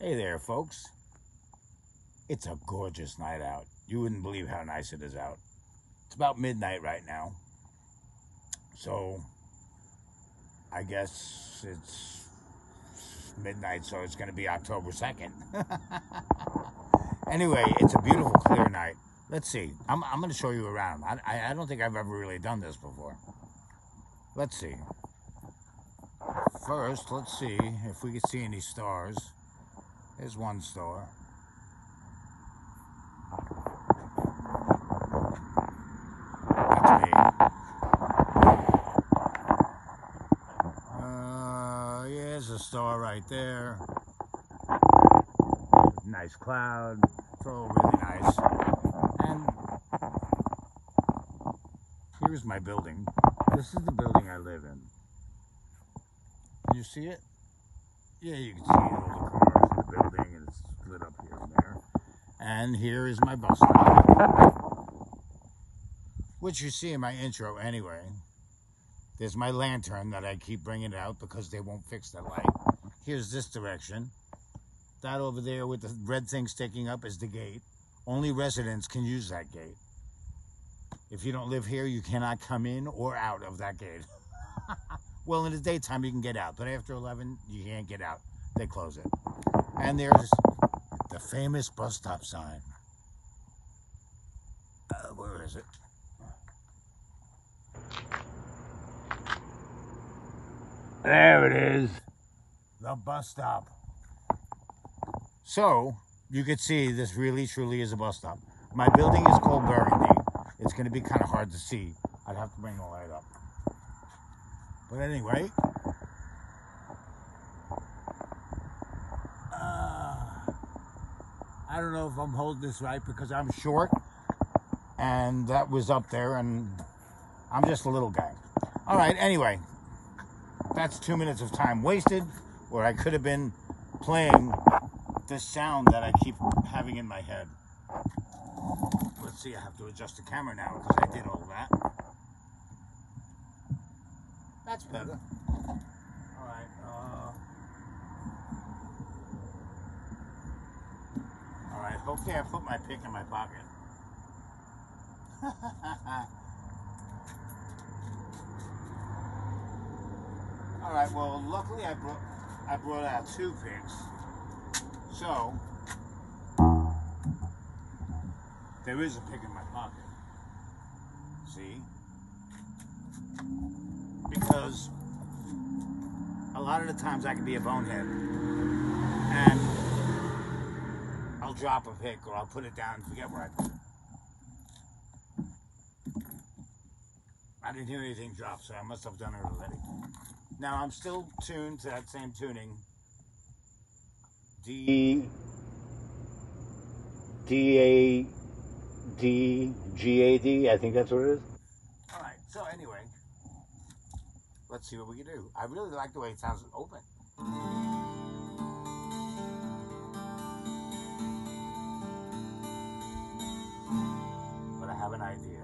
Hey there, folks. It's a gorgeous night out. You wouldn't believe how nice it is out. It's about midnight right now. So, I guess it's midnight, so it's going to be October 2nd. Anyway, it's a beautiful, clear night. Let's see. I'm going to show you around. I don't think I've ever really done this before. Let's see. First, let's see if we can see any stars. There's one star. That's me. There's a star right there. Nice cloud. It's all really nice. And here's my building. This is the building I live in. Can you see it? Yeah, you can see all the cars in the building, and it's lit up here and there. And here is my bus stop, which you see in my intro anyway. There's my lantern that I keep bringing out because they won't fix that light. Here's this direction. That over there with the red thing sticking up is the gate. Only residents can use that gate. If you don't live here, you cannot come in or out of that gate. Well, in the daytime, you can get out, but after 11, you can't get out. They close it. And there's the famous bus stop sign. Where is it? There it is. The bus stop. So, you can see this really, truly is a bus stop. My building is called Burgundy. It's going to be kind of hard to see. I'd have to bring the light up. But anyway, I don't know if I'm holding this right because I'm short and that was up there and I'm just a little guy. All right, anyway, that's 2 minutes of time wasted where I could have been playing this sound that I keep having in my head. Let's see, I have to adjust the camera now because I did all of that. That's better. All right. All right. Hopefully, I put my pick in my pocket. All right. Well, luckily, I brought out 2 picks, so there is a pick in my pocket. See? Because a lot of the times I can be a bonehead and I'll drop a pick or I'll put it down and forget where I put it. I didn't hear anything drop, so I must have done it already. Now I'm still tuned to that same tuning. D-A-D-G-A-D, I think that's what it is. Alright, so anyway. Let's see what we can do. I really like the way it sounds open. But I have an idea.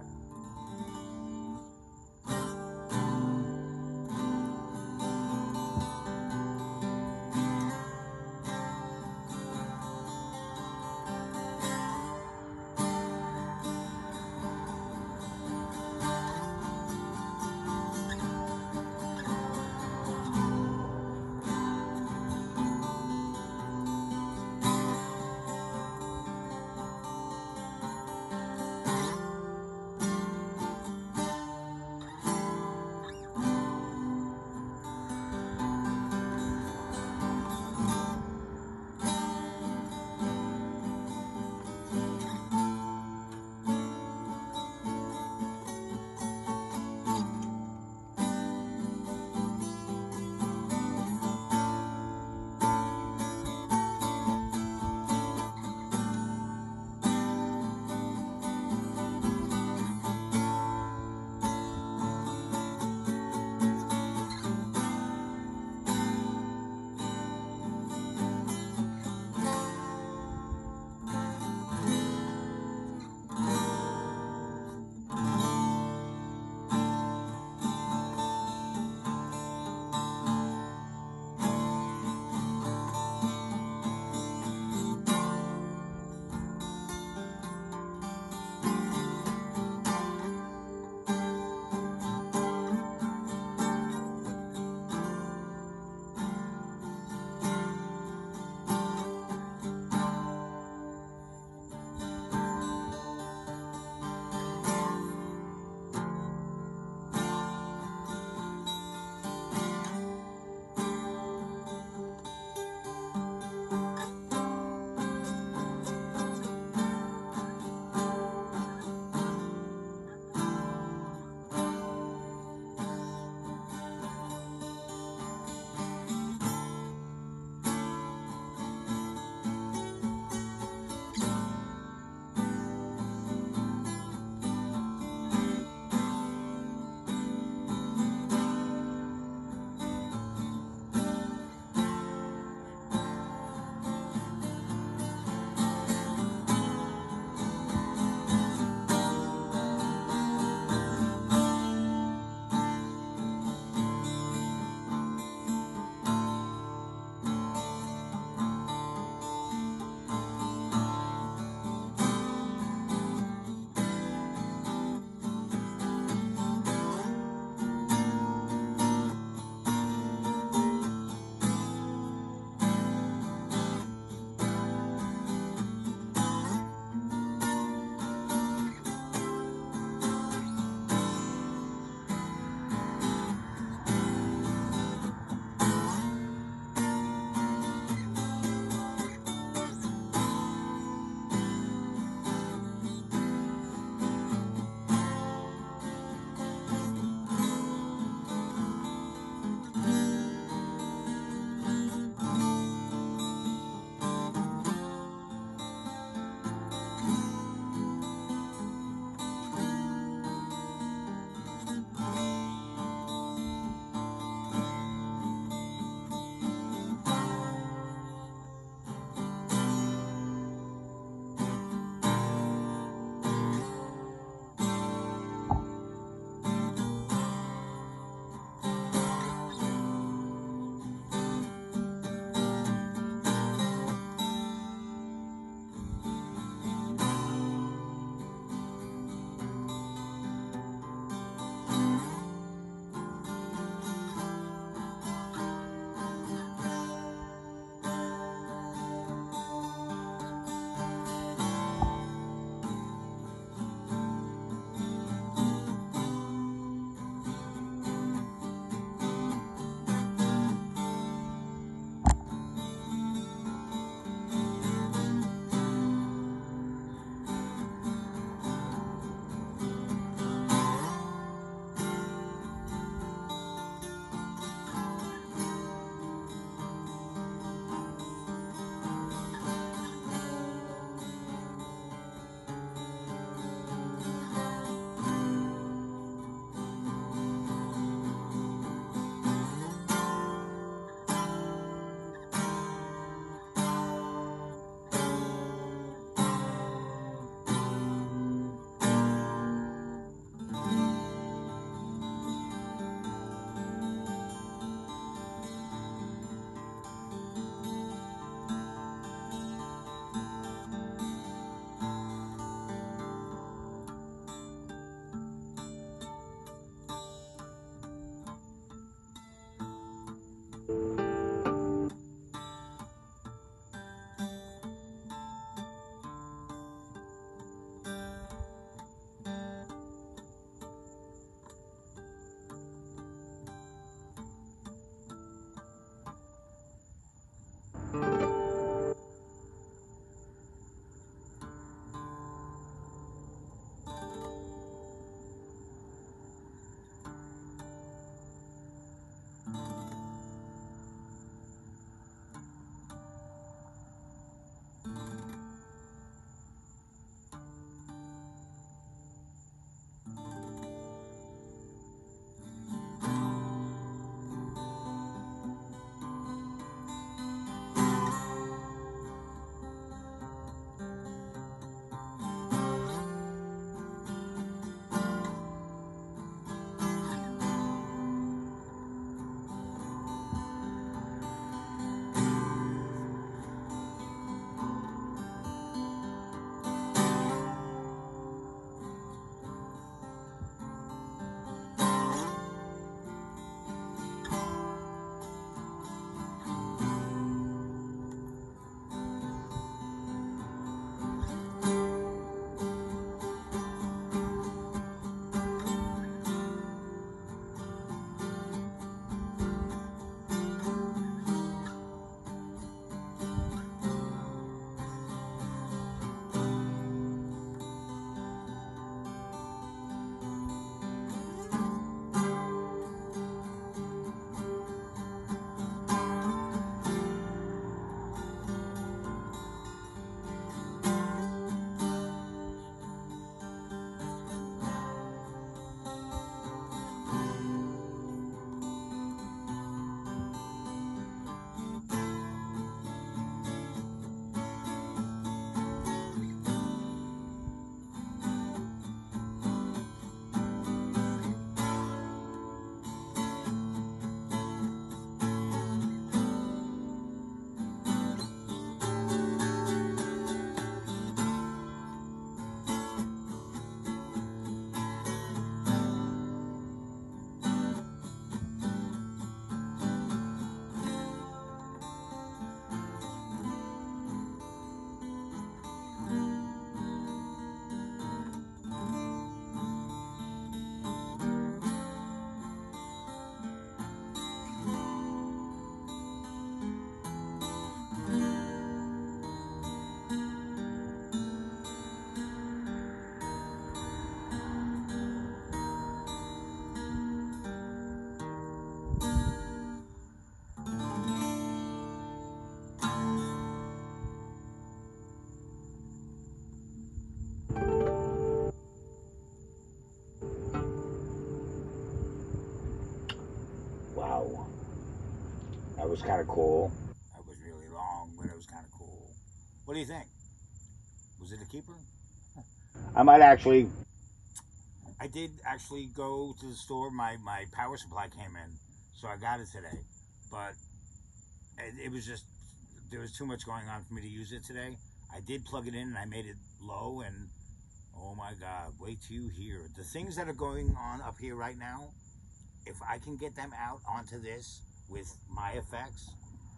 That was kind of cool. That was really long, but it was kind of cool. What do you think? Was it a keeper? I might actually... I did actually go to the store. My power supply came in, so I got it today. But it was just, there was too much going on for me to use it today. I did plug it in and I made it low, and oh my God, wait till you hear. The things that are going on up here right now, if I can get them out onto this with my effects,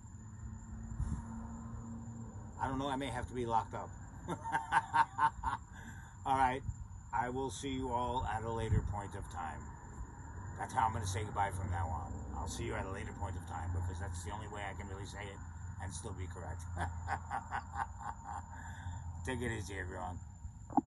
I don't know, I may have to be locked up. All right, I will see you all at a later point of time. That's how I'm going to say goodbye from now on. I'll see you at a later point of time, because that's the only way I can really say it and still be correct. Take it easy, everyone.